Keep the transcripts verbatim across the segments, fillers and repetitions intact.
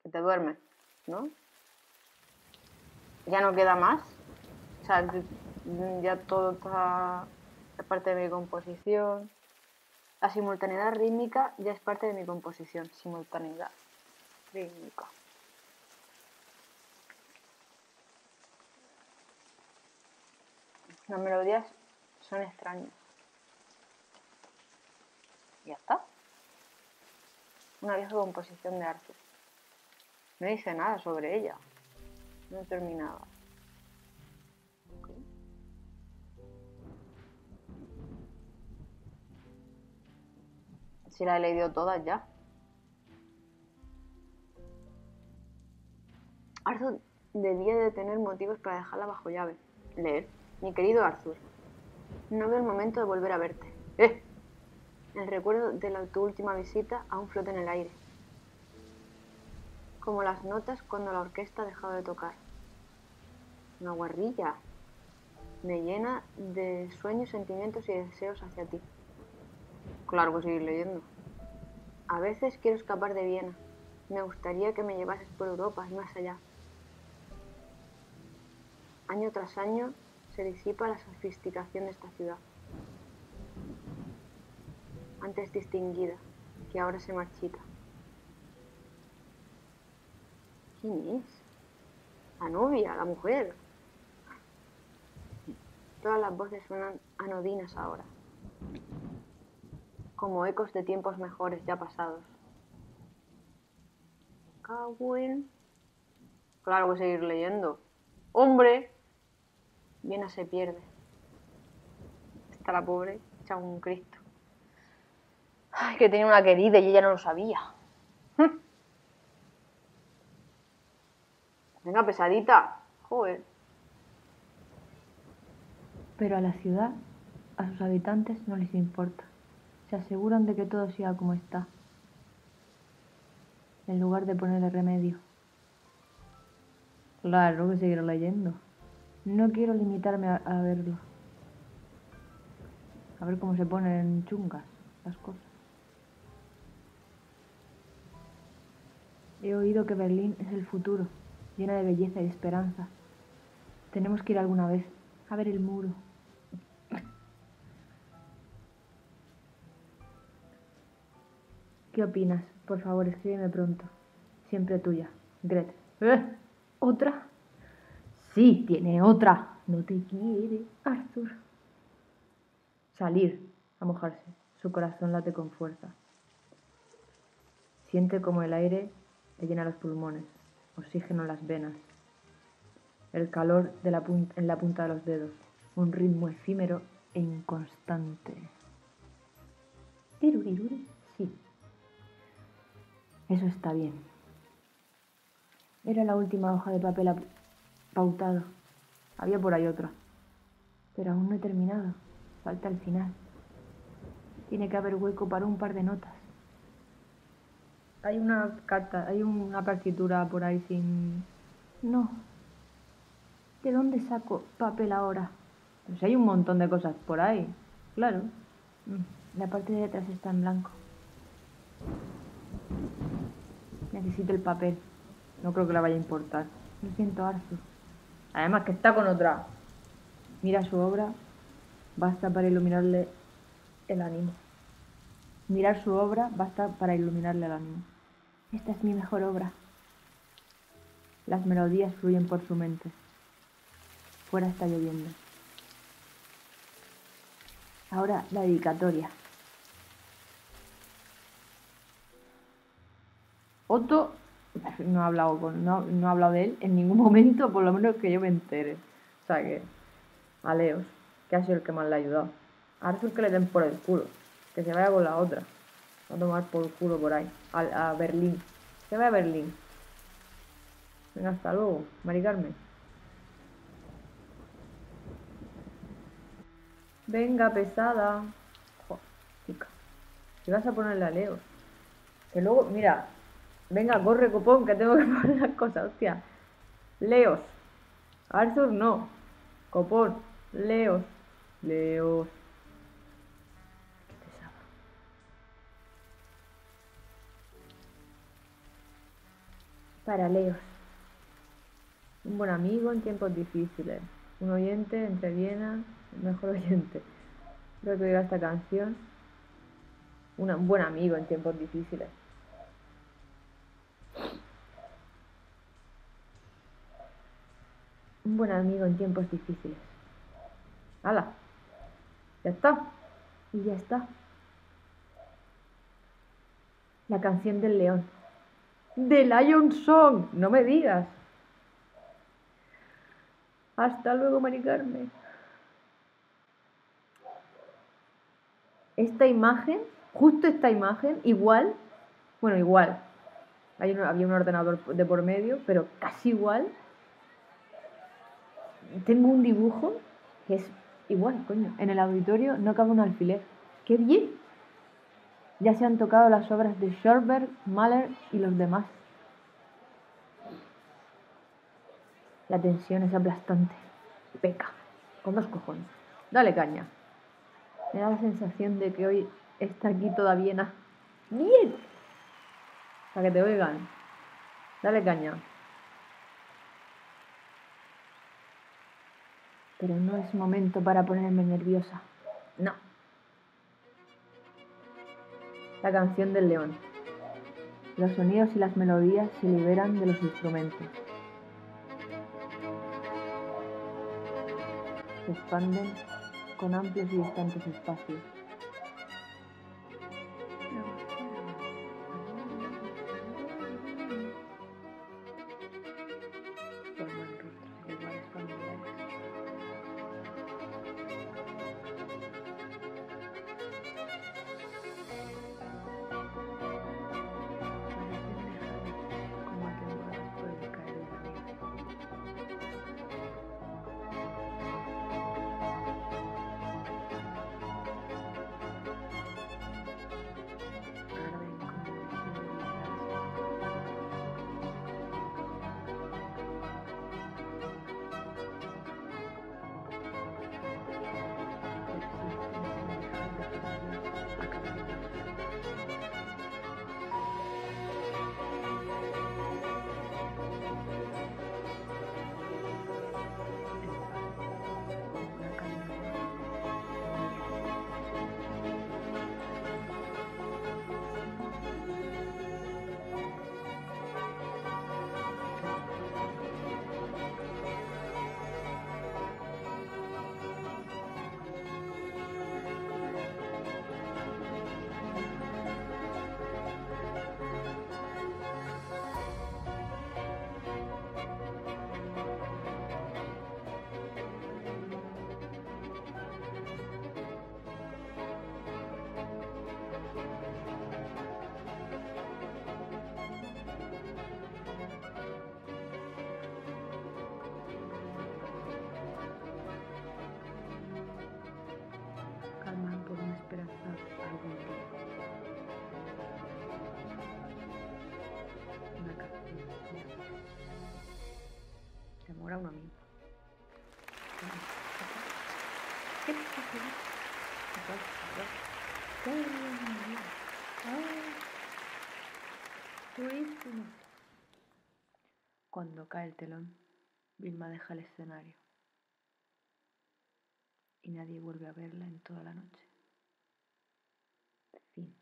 que te duermes, ¿no? Ya no queda más. O sea, ya todo está es parte de mi composición. La simultaneidad rítmica ya es parte de mi composición. Simultaneidad rítmica. Las melodías son extrañas. Y ya está. Una vieja composición de Arthur. No dice nada sobre ella. No he terminado. Okay. Si la he leído todas ya. Arthur debía de tener motivos para dejarla bajo llave. Leer. Mi querido Arthur, no veo el momento de volver a verte. ¡Eh! El recuerdo de la, tu última visita aún flota en el aire. Como las notas cuando la orquesta ha dejado de tocar. Una guarrilla. Me llena de sueños, sentimientos y deseos hacia ti. Claro que seguir leyendo. A veces quiero escapar de Viena. Me gustaría que me llevases por Europa y más allá. Año tras año se disipa la sofisticación de esta ciudad. Antes distinguida, que ahora se marchita. ¿Quién es? La novia, la mujer. Todas las voces suenan anodinas ahora, como ecos de tiempos mejores ya pasados. Cagüen. Claro que seguir leyendo. ¡Hombre! Viena se pierde. Está la pobre, hecha un Cristo. Ay, que tenía una querida y ella no lo sabía. Venga, pesadita. Joder. Pero a la ciudad, a sus habitantes no les importa. Se aseguran de que todo siga como está, en lugar de ponerle remedio. Claro que seguiré leyendo. No quiero limitarme a, a verlo. A ver cómo se ponen chungas las cosas. He oído que Berlín es el futuro, llena de belleza y esperanza. Tenemos que ir alguna vez a ver el muro. ¿Qué opinas? Por favor, escríbeme pronto. Siempre tuya, Grete. ¿Eh? ¿Otra? Sí, tiene otra. No te quiere, Arthur. Salir a mojarse. Su corazón late con fuerza. Siente como el aire le llena los pulmones, oxígeno en las venas, el calor de la punta, en la punta de los dedos, un ritmo efímero e inconstante. ¿Tiruriruri? Sí. Eso está bien. Era la última hoja de papel pautado. Había por ahí otra. Pero aún no he terminado. Falta el final. Tiene que haber hueco para un par de notas. Hay una carta, hay una partitura por ahí sin... No. ¿De dónde saco papel ahora? Pues hay un montón de cosas por ahí. Claro. La parte de detrás está en blanco. Necesito el papel. No creo que le vaya a importar. Lo siento, Arthur. Además que está con otra. Mira su obra. Basta para iluminarle el ánimo. Mirar su obra basta para iluminarle el ánimo. Esta es mi mejor obra. Las melodías fluyen por su mente. Fuera está lloviendo. Ahora la dedicatoria. Otto no ha hablado con, no, no ha hablado de él en ningún momento, por lo menos que yo me entere. O sea que a Leos, que ha sido el que más le ha ayudado. A Arthur que le den por el culo, que se vaya con la otra. Va a tomar por el culo por ahí, a, a Berlín. Se va a Berlín. Venga, hasta luego, Mari Carmen. Venga, pesada. Joder, chica. Si vas a ponerle a Leos. Que luego, mira. Venga, corre, copón, que tengo que poner las cosas, hostia. Leos. Arthur no. Copón. Leos. Leos. Qué pesado. Para Leos. Un buen amigo en tiempos difíciles. Un oyente entre Viena, el mejor oyente. Creo que oiga esta canción. Una- un buen amigo en tiempos difíciles. Un buen amigo en tiempos difíciles. ¡Hala! Ya está. Y ya está. La canción del león. ¡The Lion Song! No me digas. Hasta luego, Mari Carmen. Esta imagen, justo esta imagen, igual, bueno, igual, hay un- había un ordenador de por medio, pero casi igual. Tengo un dibujo que es igual, coño. En el auditorio no cabe un alfiler. ¡Qué bien! Ya se han tocado las obras de Schönberg, Mahler y los demás. La tensión es aplastante. Peca, con dos cojones. Dale caña. Me da la sensación de que hoy está aquí toda Viena. ¡Bien! Para que te oigan. Dale caña. Pero no es momento para ponerme nerviosa. No. La canción del león. Los sonidos y las melodías se liberan de los instrumentos. Se expanden con amplios y distantes espacios. Forman rostros iguales familiares. Como atenuadas por el caer de la nieve. Arden como calman por una esperanza algún día. Una canción. Te mora un amigo. ¿Qué pasa? ¿Qué pasa? Durísimo. Cuando cae el telón, Vilma deja el escenario y nadie vuelve a verla en toda la noche. Fin.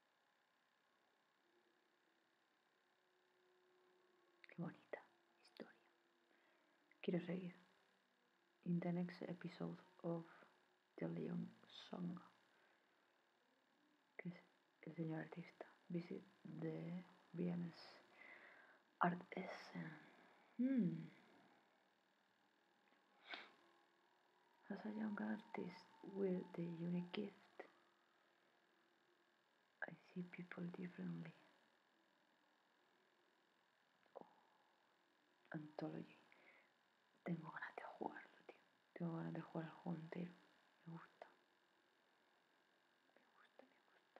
Qué bonita historia. Quiero seguir. In the next episode of The Leon Song, que es el señor artista. Visit the Viennese Art Essen. Hmm. As a young artist with the unique gift, I see people differently. Oh, Anthology. Tengo ganas de jugarlo, tío. Tengo ganas de jugar el juego entero. Me gusta. Me gusta, me gusta.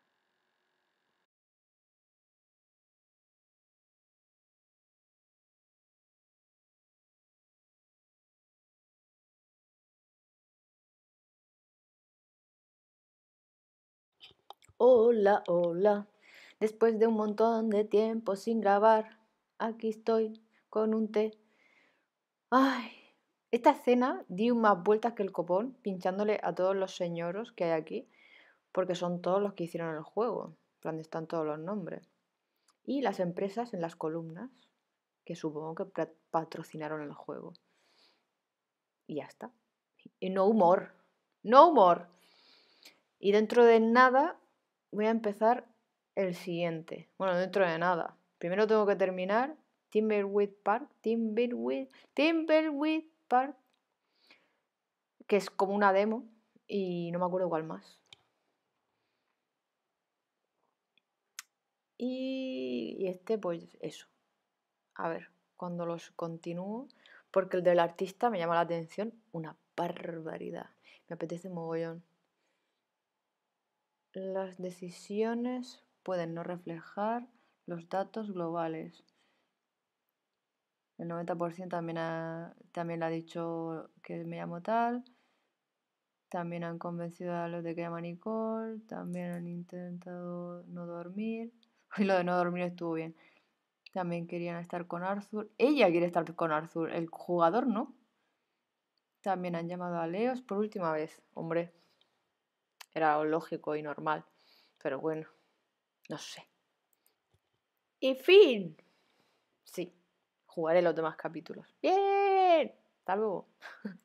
Hola, hola. Después de un montón de tiempo sin grabar, aquí estoy con un té. Ay, esta escena di más vueltas que el copón, pinchándole a todos los señoros que hay aquí, porque son todos los que hicieron el juego, en plan están todos los nombres. Y las empresas en las columnas, que supongo que patrocinaron el juego. Y ya está. Y no humor, no humor. Y dentro de nada voy a empezar el siguiente. Bueno, dentro de nada. Primero tengo que terminar Timberwolf Park, Timberwolf, Timberwolf Park, que es como una demo y no me acuerdo cuál más. Y este, pues eso. A ver, cuando los continúo, porque el del artista me llama la atención una barbaridad. Me apetece mogollón. Las decisiones pueden no reflejar los datos globales. El noventa por ciento también ha, también le ha dicho que me llamo tal. También han convencido a los de que llama Nicole. También han intentado no dormir. Y lo de no dormir estuvo bien. También querían estar con Arthur. Ella quiere estar con Arthur. El jugador no. También han llamado a Leos por última vez. Hombre, era lógico y normal. Pero bueno, no sé. Y fin. Sí, jugaré los demás capítulos. ¡Bien! Hasta luego.